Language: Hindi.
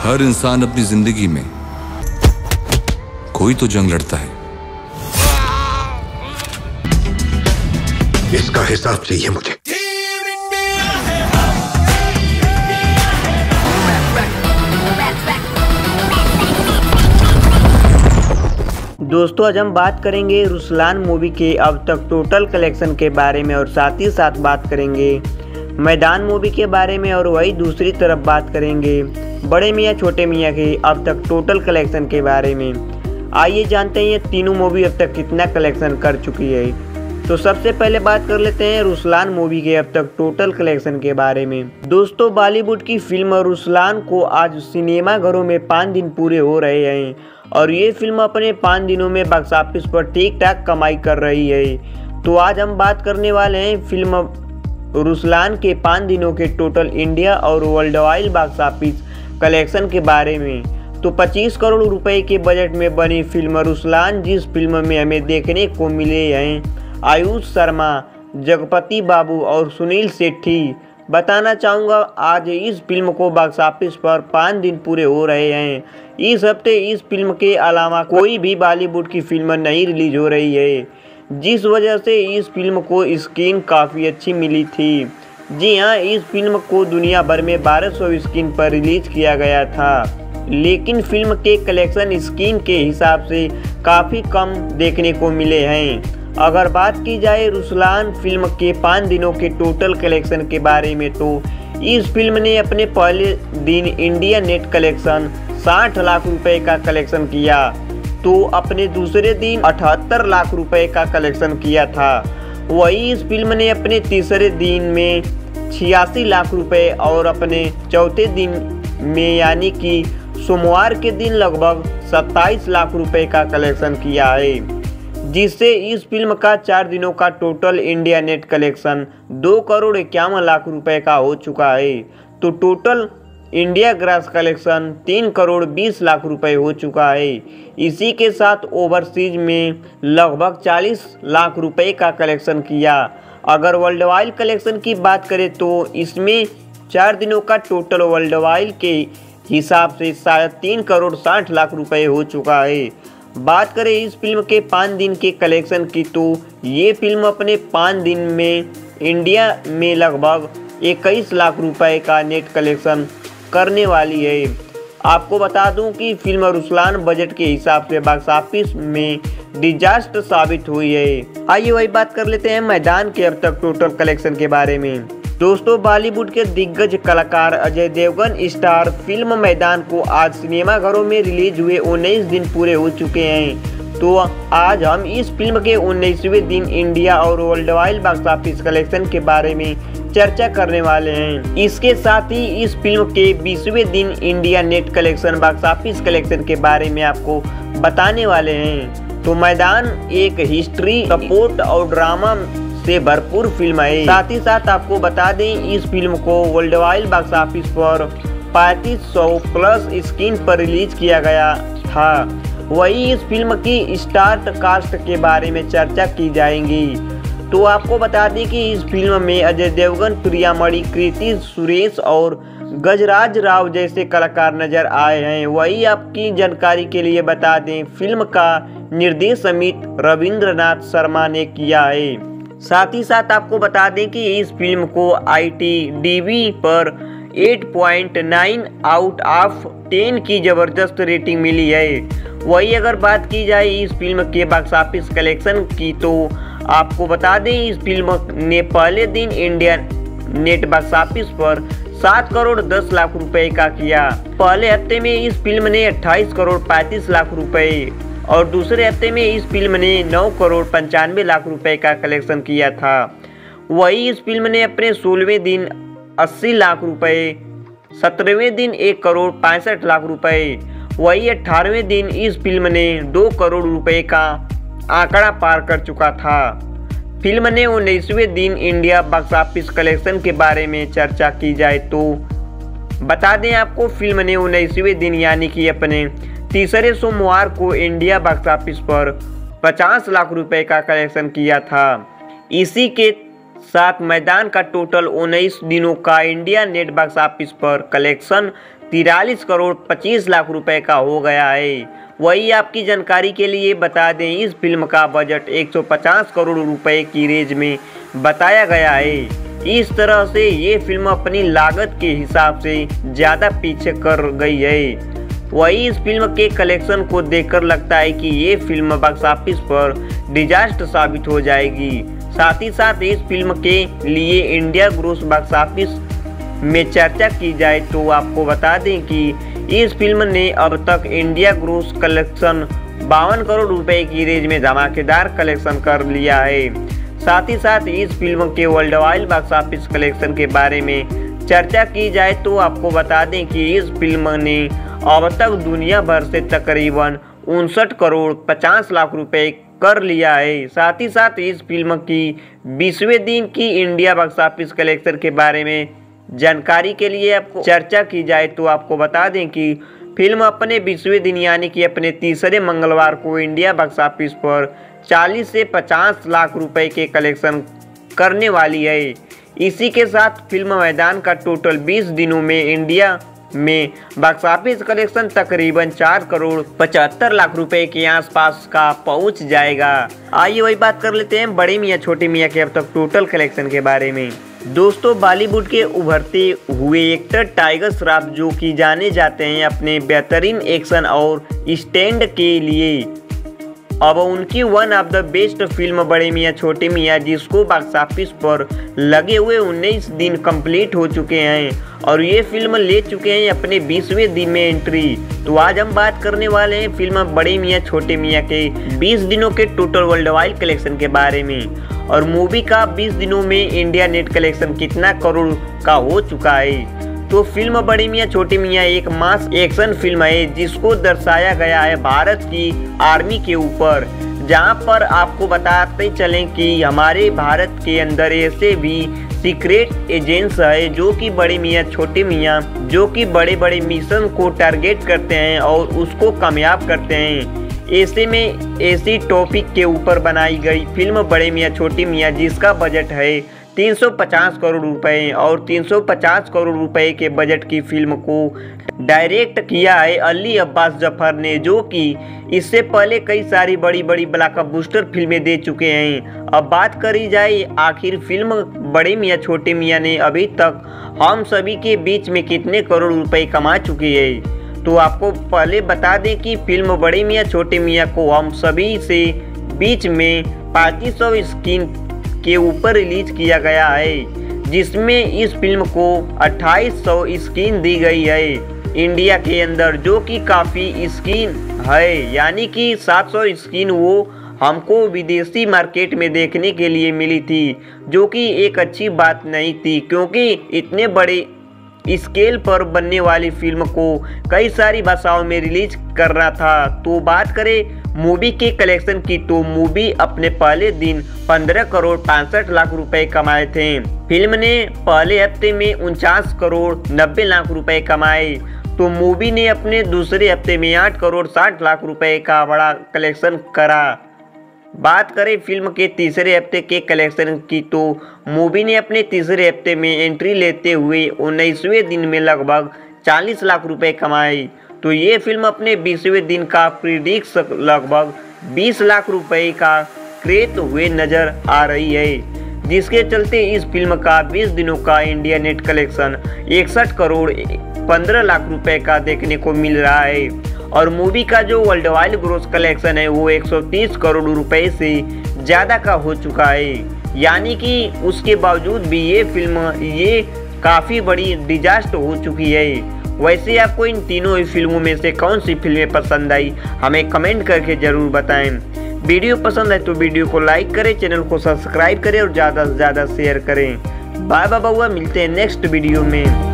हर इंसान अपनी जिंदगी में कोई तो जंग लड़ता है। इसका हिसाब चाहिए मुझे। दोस्तों आज हम बात करेंगे रुसलान मूवी के अब तक टोटल कलेक्शन के बारे में और साथ ही साथ बात करेंगे मैदान मूवी के बारे में और वही दूसरी तरफ बात करेंगे बड़े मियाँ छोटे मियाँ के अब तक टोटल कलेक्शन के बारे में। आइए जानते हैं ये तीनों मूवी अब तक कितना कलेक्शन कर चुकी है। तो सबसे पहले बात कर लेते हैं रुसलान मूवी के अब तक टोटल कलेक्शन के बारे में। दोस्तों बॉलीवुड की फिल्म रुसलान को आज सिनेमाघरों में 5 दिन पूरे हो रहे हैं और ये फिल्म अपने 5 दिनों में बॉक्स ऑफिस पर ठीक ठाक कमाई कर रही है। तो आज हम बात करने वाले हैं फिल्म रुसलान के 5 दिनों के टोटल इंडिया और world wide box office collection के बारे में। तो 25 करोड़ रुपए के बजट में बनी फिल्म रुसलान, जिस फिल्म में हमें देखने को मिले हैं आयुष शर्मा, जगपति बाबू और सुनील शेट्टी। बताना चाहूँगा आज इस फिल्म को बॉक्स ऑफिस पर 5 दिन पूरे हो रहे हैं। इस हफ्ते इस फिल्म के अलावा कोई भी बॉलीवुड की फिल्म नहीं रिलीज हो रही है, जिस वजह से इस फिल्म को स्क्रीन काफ़ी अच्छी मिली थी। जी हाँ, इस फिल्म को दुनिया भर में 1200 स्क्रीन पर रिलीज किया गया था, लेकिन फिल्म के कलेक्शन स्क्रीन के हिसाब से काफ़ी कम देखने को मिले हैं। अगर बात की जाए रुसलान फिल्म के 5 दिनों के टोटल कलेक्शन के बारे में, तो इस फिल्म ने अपने पहले दिन इंडिया नेट कलेक्शन 60 लाख रुपए का कलेक्शन किया, तो अपने दूसरे दिन 78 लाख रुपए का कलेक्शन किया था। वही इस फिल्म ने अपने तीसरे दिन में 86 लाख रुपए और अपने चौथे दिन में यानी कि सोमवार के दिन लगभग 27 लाख रुपए का कलेक्शन किया है, जिससे इस फिल्म का 4 दिनों का total India net collection 2 crore 51 lakh रुपए का हो चुका है। तो total India gross collection 3 crore 20 lakh रुपए हो चुका है। इसी के साथ ओवरसीज में लगभग 40 लाख रुपए का कलेक्शन किया। अगर वर्ल्ड वाइड कलेक्शन की बात करें तो इसमें 4 दिनों का टोटल वर्ल्ड वाइड के हिसाब से शायद 3 करोड़ 60 लाख रुपए हो चुका है। बात करें इस फिल्म के 5 दिन के कलेक्शन की, तो ये फिल्म अपने 5 दिन में इंडिया में लगभग 21 लाख रुपए का नेट कलेक्शन करने वाली है। आपको बता दूं कि फिल्म रुसलान बजट के हिसाब से बॉक्स ऑफिस में डिजास्टर साबित हुई है। आइए वही बात कर लेते हैं मैदान के अब तक टोटल कलेक्शन के बारे में। दोस्तों बॉलीवुड के दिग्गज कलाकार अजय देवगन स्टार फिल्म मैदान को आज सिनेमाघरों में रिलीज हुए 19 दिन पूरे हो चुके हैं। तो आज हम इस फिल्म के 19वें दिन इंडिया और world wide box office collection के बारे में चर्चा करने वाले हैं। इसके साथ ही इस फिल्म के 20वें दिन India net collection box office collection के बारे में आपको बताने वाले हैं। तो मैदान एक हिस्ट्री, सपोर्ट और ड्रामा से भरपूर फिल्म है। साथ ही साथ आपको बता दें इस फिल्म को वर्ल्ड वाइड बॉक्स ऑफिस पर 3500 प्लस स्क्रीन पर रिलीज किया गया था। वही इस फिल्म की स्टार कास्ट के बारे में चर्चा की जाएगी। तो आपको बता दें कि इस फिल्म में अजय देवगन, प्रिया मणि, कृति सुरेश और गजराज राव जैसे कलाकार नजर आए हैं। वही आपकी जानकारी के लिए बता दें फिल्म का निर्देश अमित रविंद्रनाथ शर्मा ने किया है। साथ ही साथ आपको बता दें कि इस फिल्म को IMDb पर 8.9 आउट ऑफ 10 की जबरदस्त रेटिंग मिली है। वही अगर बात की जाए इस फिल्म के बॉक्स ऑफिस कलेक्शन की, तो आपको बता दें इस फिल्म ने पहले दिन इंडिया नेट बॉक्स ऑफिस पर 7 करोड़ 10 लाख रुपए का किया। पहले हफ्ते में इस फिल्म ने 28 करोड़ 35 लाख रुपए और दूसरे हफ्ते में इस फिल्म ने 9 करोड़ 95 लाख रुपए का कलेक्शन किया था। वही इस फिल्म ने अपने 16वें दिन 80 लाख रुपए, 17वें दिन 1 करोड़ 65 लाख रुपए, वही 18वें दिन इस फिल्म ने 2 करोड़ रुपए का आंकड़ा पार कर चुका था। फिल्म ने 19वें दिन इंडिया बॉक्स ऑफिस कलेक्शन के बारे में चर्चा की जाए तो बता दें आपको फिल्म ने 19वें दिन यानी कि अपने तीसरे सोमवार को इंडिया बॉक्स ऑफिस पर 50 लाख रुपए का कलेक्शन किया था। इसी के साथ मैदान का टोटल 19 दिनों का इंडिया नेट बॉक्स ऑफिस पर कलेक्शन 43 करोड़ 25 लाख रुपए का हो गया है। वही आपकी जानकारी के लिए बता दें, इस फिल्म का बजट 150 करोड़ रुपए की रेंज में बताया गया है। इस तरह से ये फिल्म अपनी लागत के हिसाब से ज़्यादा पीछे कर गई है। वही इस फिल्म के कलेक्शन को देखकर लगता है कि ये फिल्म बॉक्स ऑफिस पर डिजास्टर साबित हो जाएगी। साथ ही साथ इस फिल्म के लिए इंडिया ग्रॉस बॉक्स ऑफिस में चर्चा की जाए तो आपको बता दें कि इस फिल्म ने अब तक इंडिया ग्रॉस कलेक्शन 52 करोड़ रुपए की रेंज में धमाकेदार कलेक्शन कर लिया है। साथ ही साथ इस फिल्म के world wide box office collection के बारे में चर्चा की जाए तो आपको बता दें कि इस फिल्म ने अब तक दुनिया भर से तकरीबन 59 करोड़ 50 लाख रुपए कर लिया है। साथ ही साथ इस फिल्म की 20वें दिन की इंडिया बॉक्स ऑफिस कलेक्शन के बारे में जानकारी के लिए आपको चर्चा की जाए तो आपको बता दें कि फिल्म अपने 20वें दिन यानी कि अपने तीसरे मंगलवार को इंडिया बॉक्स ऑफिस पर 40 से 50 लाख रुपए के कलेक्शन करने वाली है। इसी के साथ फिल्म मैदान का टोटल 20 दिनों में इंडिया में बॉक्स ऑफिस कलेक्शन तकरीबन 4 करोड़ 75 लाख रुपए के आसपास का पहुंच जाएगा। आइए वही बात कर लेते हैं बड़े मियाँ छोटे मियाँ के अब तक टोटल कलेक्शन के बारे में। दोस्तों, बॉलीवुड के उभरते हुए एक्टर टाइगर श्रॉफ जो कि जाने जाते हैं अपने बेहतरीन एक्शन और स्टैंड के लिए, अब उनकी one of the best film Bade Miyan छोटे मियाँ जिसको बॉक्स ऑफिस पर लगे हुए 19 दिन कंप्लीट हो चुके हैं और ये फिल्म ले चुके हैं अपने 20वें दिन में एंट्री। तो आज हम बात करने वाले हैं फिल्म बड़े मियाँ छोटे मियाँ के 20 दिनों के टोटल वर्ल्ड वाइड कलेक्शन के बारे में और मूवी का 20 दिनों में इंडिया नेट कलेक्शन कितना करोड़ का हो चुका है। तो फिल्म बड़े मियाँ छोटे मियाँ एक मास एक्शन फिल्म है जिसको दर्शाया गया है भारत की आर्मी के ऊपर, जहां पर आपको बताते चलें कि हमारे भारत के अंदर ऐसे भी सीक्रेट एजेंट्स है जो कि बड़े मियाँ छोटे मियाँ जो कि बड़े बड़े मिशन को टारगेट करते हैं और उसको कामयाब करते हैं। ऐसे में ऐसी टॉपिक के ऊपर बनाई गई फिल्म बड़े मियाँ छोटे मियाँ जिसका बजट है 350 करोड़ रुपए और 350 करोड़ रुपए के बजट की फिल्म को डायरेक्ट किया है अली अब्बास जफर ने, जो कि इससे पहले कई सारी बड़ी बड़ी ब्लॉकबस्टर फिल्में दे चुके हैं। अब बात करी जाए आखिर फिल्म बड़े मियाँ छोटे मियाँ ने अभी तक हम सभी के बीच में कितने करोड़ रुपए कमा चुकी है, तो आपको पहले बता दें कि फिल्म बड़े मियाँ छोटे मियाँ को हम सभी से बीच में 3500 स्क्रीन के ऊपर रिलीज किया गया है, जिसमें इस फिल्म को 2800 स्क्रीन दी गई है इंडिया के अंदर, जो कि काफ़ी स्क्रीन है, यानी कि 700 स्क्रीन वो हमको विदेशी मार्केट में देखने के लिए मिली थी, जो कि एक अच्छी बात नहीं थी क्योंकि इतने बड़े स्केल पर बनने वाली फिल्म को कई सारी भाषाओं में रिलीज करना था। तो बात करें मूवी के कलेक्शन की तो मूवी अपने पहले दिन 15 करोड़ 65 लाख रुपए कमाए थे। फिल्म ने पहले हफ्ते में 49 करोड़ 90 लाख रुपए कमाए, तो मूवी ने अपने दूसरे हफ्ते में 8 करोड़ 60 लाख रुपए का बड़ा कलेक्शन करा। बात करें फिल्म के तीसरे हफ्ते के कलेक्शन की तो मूवी ने अपने तीसरे हफ्ते में एंट्री लेते हुए 19वें दिन में लगभग 40 लाख रुपए कमाए। तो ये फिल्म अपने 20वें दिन का प्रीडिक्स लगभग 20 लाख रुपए का क्रेत हुए नजर आ रही है, जिसके चलते इस फिल्म का 20 दिनों का India net collection 61 crore 15 lakh रुपए का देखने को मिल रहा है और मूवी का जो वर्ल्ड वाइड ग्रॉस कलेक्शन है वो 130 करोड़ रुपए से ज़्यादा का हो चुका है। यानी कि उसके बावजूद भी ये फिल्म ये काफ़ी बड़ी डिजास्टर हो चुकी है। वैसे आपको इन तीनों ही फिल्मों में से कौन सी फिल्में पसंद आई हमें कमेंट करके ज़रूर बताएं। वीडियो पसंद है तो वीडियो को लाइक करें, चैनल को सब्सक्राइब करें और ज़्यादा से ज़्यादा शेयर करें। बाय बाय, मिलते हैं नेक्स्ट वीडियो में।